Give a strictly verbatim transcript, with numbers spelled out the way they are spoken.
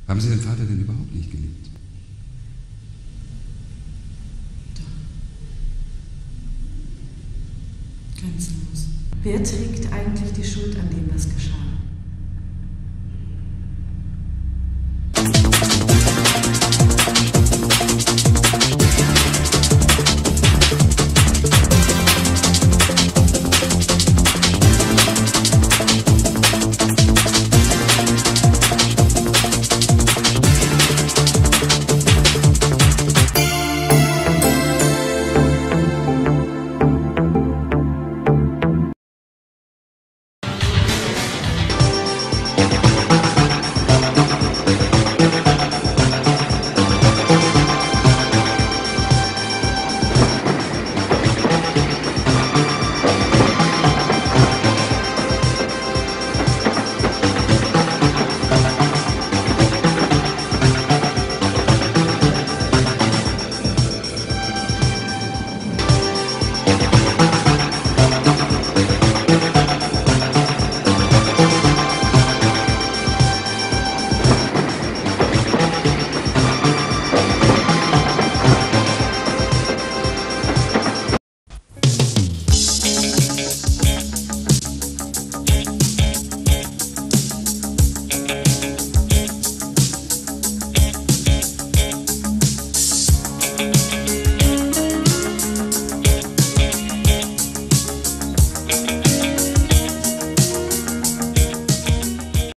Haben Sie Ihren Vater denn überhaupt nicht geliebt? Doch. Grenzenlos. Wer trägt eigentlich die Schuld an dem, was geschah?